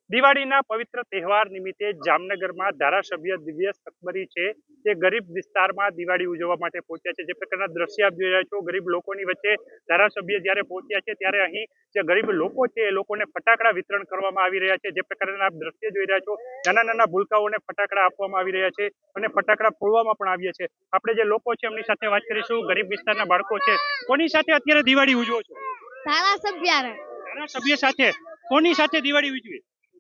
દિવાળીના પવિત્ર તહેવાર નિમિત્તે જામનગરમાં ધારાસભ્ય દિવ્યેશ અકબરી છે તે ગરીબ વિસ્તારમાં દિવાળી ઉજવવા માટે પહોંચ્યા છે। જે પ્રકારના દ્રશ્ય આપ જોઈ રહ્યા છો, ગરીબ લોકોની વચ્ચે ધારાસભ્ય જ્યારે પહોંચ્યા છે ત્યારે અહીં જે ગરીબ લોકો છે એ લોકોને ફટાકડા વિતરણ કરવામાં આવી રહ્યા છે। જે પ્રકારના આપ દ્રશ્ય જોઈ રહ્યા છો, નાના નાના ભૂલકાઓને ફટાકડા આપવામાં આવી રહ્યા છે અને ફટાકડા ફોડવામાં પણ આવ્યા છે। આપણે જે લોકો છે એમની સાથે વાત કરીશું। ગરીબ વિસ્તારના બાળકો છે, કોની સાથે અત્યારે દિવાળી ઉજવો છો? ધારાસભ્ય સાથે। કોની સાથે દિવાળી ઉજવી?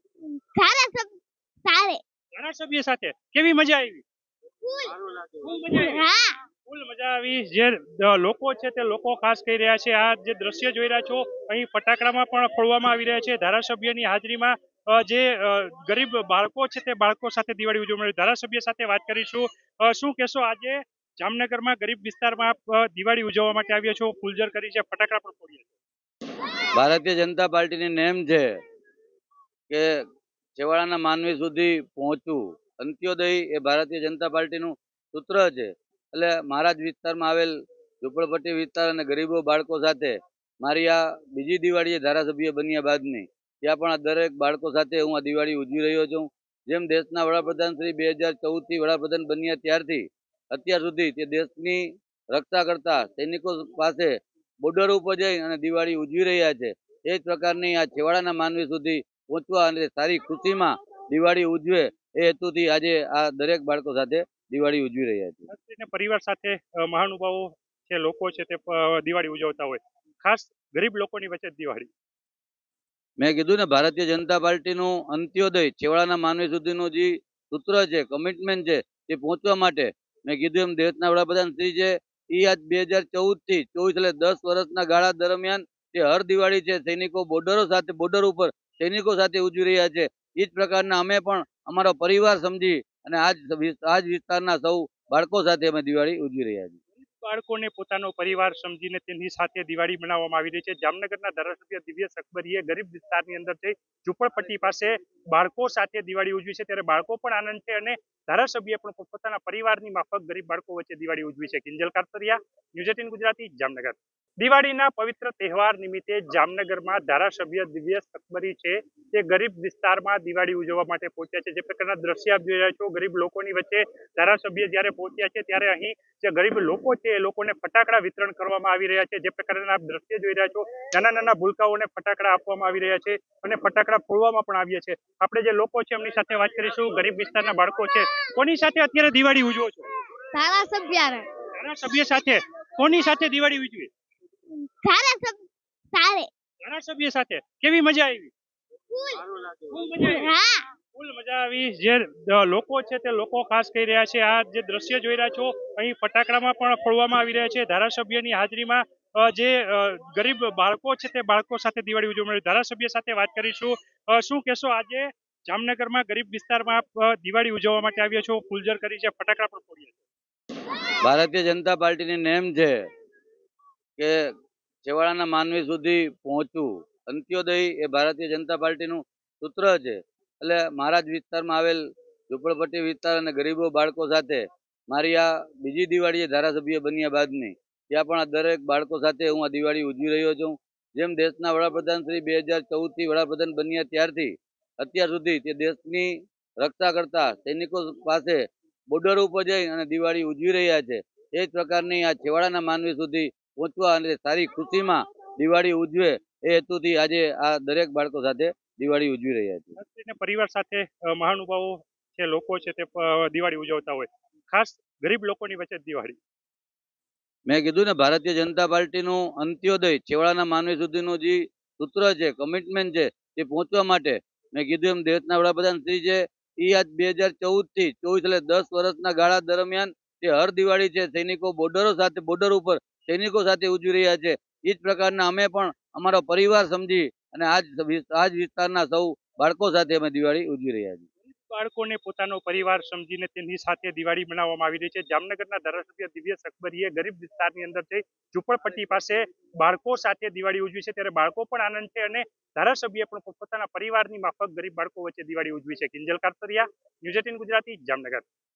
ધારાસભ્ય સાથે। કેવી મજા આવી? ફૂલ મજા આવી। જે લોકો છે તે લોકો ખાસ કહી રહ્યા છે, આ જે દ્રશ્ય જોઈ રહ્યા છો અહીં ફટાકડામાં પણ ફોડવામાં આવી રહ્યા છે। ધારાસભ્યની હાજરીમાં જે ગરીબ બાળકો છે તે બાળકો સાથે દિવાળી ઉજવણી। ધારાસભ્ય સાથે વાત કરીશું। શું કહેશો, આજે જામનગરમાં ગરીબ વિસ્તારમાં દિવાળી ઉજવવા માટે આવ્યા છો, ફૂલઝર કરી છે, ફટાકડા પણ ફોડ્યા છે? ભારતીય જનતા પાર્ટીની નેમ છે કે છેવાડાના માનવી સુધી પહોંચવું। અંત્યોદય એ ભારતીય જનતા પાર્ટીનું સૂત્ર છે। એટલે મારા જ વિસ્તારમાં આવેલ ઝૂંપડપટ્ટી વિસ્તાર અને ગરીબો બાળકો સાથે મારી આ બીજી દિવાળીએ ધારાસભ્ય બન્યા બાદની, ત્યાં પણ આ દરેક બાળકો સાથે હું આ દિવાળી ઉજવી રહ્યો છું। જેમ દેશના વડાપ્રધાન શ્રી 2014થી વડાપ્રધાન બન્યા ત્યારથી અત્યાર સુધી તે દેશની રક્ષા કરતા સૈનિકો પાસે બોર્ડર ઉપર જઈ અને દિવાળી ઉજવી રહ્યા છે। એ જ પ્રકારની આ છેવાડાના માનવી સુધી પહોંચવા અને સારી ખુશીમાં દિવાળી ઉજવે એ હેતુથી આજે આ દરેક બાળકો સાથે દિવાળી ઉજવી રહ્યા છે। પરિવાર સાથે મહાનુભાવો છે, લોકો છે તે દિવાળી ઉજવતા હોય, ખાસ ગરીબ લોકોની વચ્ચે દિવાળી। મેં કીધું ને, ભારતીય જનતા પાર્ટીનું અંત્યોદય છેવાડાના માનવી સુધીનું જે સૂત્ર છે, કમિટમેન્ટ છે, તે પહોંચવા માટે મેં કીધું એમ દેશના વડાપ્રધાન શ્રી છે એ આજ 2014થી 24 એટલે 10 વર્ષના ગાળા દરમિયાન જે હર દિવાળી છે સૈનિકો બોર્ડર ઉપર સૈનિકો સાથે ઉજવી રહ્યા છે। એ જ પ્રકારના અમે પણ અમારો પરિવાર સમજી અને આજ વિસ્તારના સૌ બાળકો સાથે અમે દિવાળી ઉજવી રહ્યા છીએ। બાળકોને પોતાનો પરિવાર સમજીને તેની સાથે દિવાળી મનાવવામાં આવી રહી છે। જામનગરના ધારાસભ્ય દિવ્યેશ અકબરીએ ગરીબ વિસ્તારની અંદર જઈ ઝૂંપડપટ્ટી પાસે બાળકો સાથે દિવાળી ઉજવી છે, ત્યારે બાળકો પણ આનંદ છે અને ધારાસભ્ય પણ પોતાના પરિવારની માફક ગરીબ બાળકો વચ્ચે દિવાળી ઉજવી છે। કિંજલ કાતરિયા, ન્યૂઝ 18 ગુજરાતી, જામનગર। દિવાળીના પવિત્ર તહેવાર નિમિત્તે જામનગરમાં ધારાસભ્ય દિવ્યેશ અકબરી છે તે ગરીબ વિસ્તારમાં દિવાળી ઉજવવા માટે પહોંચ્યા છે। જે પ્રકારના દ્રશ્ય આપ જોઈ રહ્યા છો, ગરીબ લોકોની વચ્ચે ધારાસભ્ય જ્યારે પહોંચ્યા છે ત્યારે અહીં જે ગરીબ લોકો છે એ લોકોને ફટાકડા વિતરણ કરવામાં આવી રહ્યા છે। જે પ્રકારના આપ દ્રશ્ય જોઈ રહ્યા છો, નાના નાના ભૂલકાઓને ફટાકડા આપવામાં આવી રહ્યા છે અને ફટાકડા ફોડવામાં પણ આવ્યા છે। આપણે જે લોકો છે એમની સાથે વાત કરીશું। ગરીબ વિસ્તારના બાળકો છે, કોની સાથે અત્યારે દિવાળી ઉજવો છો? ધારાસભ્ય સાથે। કોની સાથે દિવાળી ઉજવી? ધારાસભ્ય સાથે। કેવી મજા આવી? ફૂલ મજા આવી। જે લોકો છે તે લોકો ખાસ કહી રહ્યા છે, આ જે દ્રશ્ય જોઈ રહ્યા છો અહીં ફટાકડામાં પણ ફોડવામાં આવી રહ્યા છે। ધારાસભ્યની હાજરીમાં જે ગરીબ બાળકો છે તે બાળકો સાથે દિવાળી ઉજવણી। ધારાસભ્ય સાથે વાત કરીશું। શું કહેશો, આજે જામનગરમાં ગરીબ વિસ્તારમાં દિવાળી ઉજવવા માટે આવ્યા છો, ફૂલઝર કરી છે, ફટાકડા પણ ફોડ્યા છે? ભારતીય જનતા પાર્ટીની નેમ છે કે છેવાડાના માનવી સુધી પહોંચવું। અંત્યોદય એ ભારતીય જનતા પાર્ટીનું સૂત્ર છે। એટલે મારા જ વિસ્તારમાં આવેલ ઝૂંપડપટ્ટી વિસ્તાર અને ગરીબો બાળકો સાથે મારી આ બીજી દિવાળીએ ધારાસભ્ય બન્યા બાદની, ત્યાં પણ આ દરેક બાળકો સાથે હું આ દિવાળી ઉજવી રહ્યો છું। જેમ દેશના વડાપ્રધાન શ્રી 2014થી વડાપ્રધાન બન્યા ત્યારથી અત્યાર સુધી તે દેશની રક્ષા કરતા સૈનિકો પાસે બોર્ડર ઉપર જઈ અને દિવાળી ઉજવી રહ્યા છે। એ જ પ્રકારની આ છેવાડાના માનવી સુધી પહોંચવા અને સારી ખુશીમાં દિવાળી ઉજવે એ હેતુથી આજે આ દરેક બાળકો સાથે દિવાળી ઉજવી રહ્યા છે। પરિવાર સાથે મહાનુભાવો છે, લોકો છે તે દિવાળી ઉજવતા હોય, ખાસ ગરીબ લોકોની વચ્ચે દિવાળી। મેં કીધું ને, ભારતીય જનતા પાર્ટીનું અંત્યોદય છેવાડાના માનવી સુધીનું જે સૂત્ર છે, કમિટમેન્ટ છે, તે પહોંચવા માટે મેં કીધું એમ દેશના વડાપ્રધાન શ્રી છે એ આજ 2014થી 24 એટલે 10 વર્ષના ગાળા દરમિયાન જે હર દિવાળી છે સૈનિકો બોર્ડર ઉપર સૈનિકો સાથે ઉજવી રહ્યા છે। એ જ પ્રકારના અમે પણ અમારો પરિવાર સમજી અને આજ વિસ્તારના સૌ બાળકો સાથે અમે દિવાળી ઉજવી રહ્યા છીએ। બાળકોને પોતાનો પરિવાર સમજીને તેની સાથે દિવાળી મનાવવામાં આવી રહી છે। જામનગરના ધારાસભ્ય દિવ્યેશ અકબરીએ ગરીબ વિસ્તારની અંદર જઈ ઝૂંપડપટ્ટી પાસે બાળકો સાથે દિવાળી ઉજવી છે, ત્યારે બાળકો પણ આનંદ છે અને ધારાસભ્ય પણ પોતાના પરિવારની માફક ગરીબ બાળકો વચ્ચે દિવાળી ઉજવી છે। કિંજલ કાતરિયા, ન્યૂઝ 18 ગુજરાતી, જામનગર।